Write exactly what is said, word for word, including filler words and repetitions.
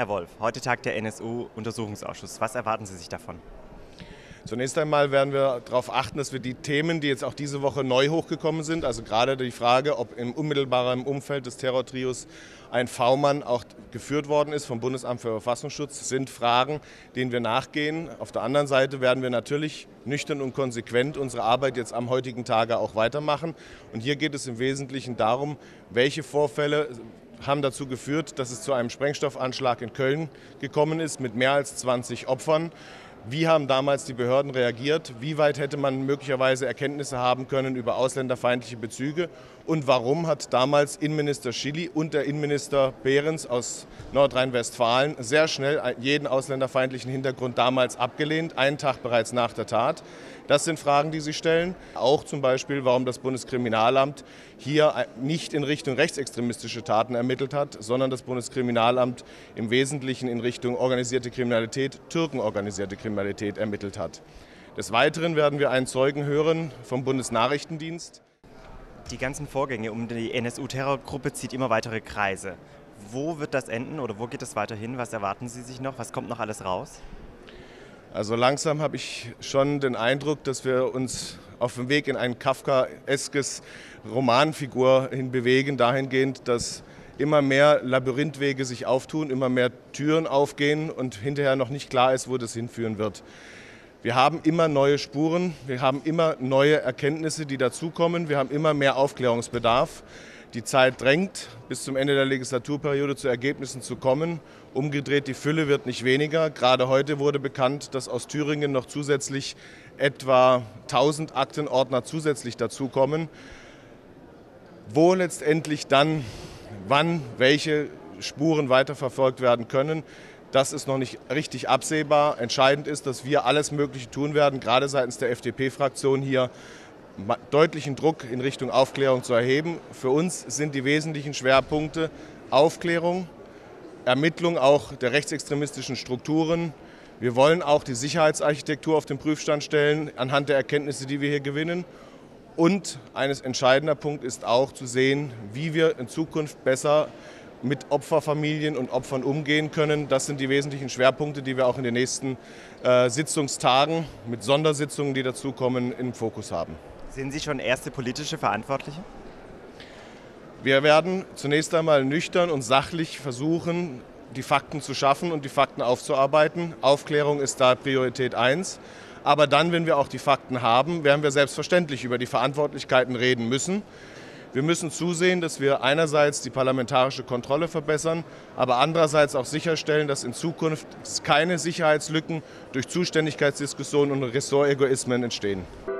Herr Wolf, heute tagt der N S U-Untersuchungsausschuss. Was erwarten Sie sich davon? Zunächst einmal werden wir darauf achten, dass wir die Themen, die jetzt auch diese Woche neu hochgekommen sind, also gerade die Frage, ob im unmittelbaren Umfeld des Terrortrios ein V-Mann auch geführt worden ist vom Bundesamt für Verfassungsschutz, sind Fragen, denen wir nachgehen. Auf der anderen Seite werden wir natürlich nüchtern und konsequent unsere Arbeit jetzt am heutigen Tage auch weitermachen. Und hier geht es im Wesentlichen darum, welche Vorfälle haben dazu geführt, dass es zu einem Sprengstoffanschlag in Köln gekommen ist mit mehr als zwanzig Opfern. Wie haben damals die Behörden reagiert? Wie weit hätte man möglicherweise Erkenntnisse haben können über ausländerfeindliche Bezüge? Und warum hat damals Innenminister Schilly und der Innenminister Behrens aus Nordrhein-Westfalen sehr schnell jeden ausländerfeindlichen Hintergrund damals abgelehnt, einen Tag bereits nach der Tat? Das sind Fragen, die Sie stellen. Auch zum Beispiel, warum das Bundeskriminalamt hier nicht in Richtung rechtsextremistische Taten ermittelt hat, sondern das Bundeskriminalamt im Wesentlichen in Richtung organisierte Kriminalität, türkenorganisierte Kriminalität ermittelt hat. Des Weiteren werden wir einen Zeugen hören vom Bundesnachrichtendienst. Die ganzen Vorgänge um die N S U-Terrorgruppe zieht immer weitere Kreise. Wo wird das enden oder wo geht es weiterhin? Was erwarten Sie sich noch? Was kommt noch alles raus? Also langsam habe ich schon den Eindruck, dass wir uns auf dem Weg in ein kafkaeskes Romanfigur hinbewegen, dahingehend, dass immer mehr Labyrinthwege sich auftun, immer mehr Türen aufgehen und hinterher noch nicht klar ist, wo das hinführen wird. Wir haben immer neue Spuren, wir haben immer neue Erkenntnisse, die dazukommen, wir haben immer mehr Aufklärungsbedarf. Die Zeit drängt, bis zum Ende der Legislaturperiode zu Ergebnissen zu kommen. Umgedreht, die Fülle wird nicht weniger. Gerade heute wurde bekannt, dass aus Thüringen noch zusätzlich etwa tausend Aktenordner zusätzlich dazukommen. Wo letztendlich dann, wann, welche Spuren weiterverfolgt werden können, das ist noch nicht richtig absehbar. Entscheidend ist, dass wir alles Mögliche tun werden, gerade seitens der F D P-Fraktion hier, deutlichen Druck in Richtung Aufklärung zu erheben. Für uns sind die wesentlichen Schwerpunkte Aufklärung, Ermittlung auch der rechtsextremistischen Strukturen. Wir wollen auch die Sicherheitsarchitektur auf den Prüfstand stellen, anhand der Erkenntnisse, die wir hier gewinnen. Und ein entscheidender Punkt ist auch zu sehen, wie wir in Zukunft besser mit Opferfamilien und Opfern umgehen können. Das sind die wesentlichen Schwerpunkte, die wir auch in den nächsten äh, Sitzungstagen mit Sondersitzungen, die dazukommen, im Fokus haben. Sind Sie schon erste politische Verantwortliche? Wir werden zunächst einmal nüchtern und sachlich versuchen, die Fakten zu schaffen und die Fakten aufzuarbeiten. Aufklärung ist da Priorität eins. Aber dann, wenn wir auch die Fakten haben, werden wir selbstverständlich über die Verantwortlichkeiten reden müssen. Wir müssen zusehen, dass wir einerseits die parlamentarische Kontrolle verbessern, aber andererseits auch sicherstellen, dass in Zukunft keine Sicherheitslücken durch Zuständigkeitsdiskussionen und Ressortegoismen entstehen.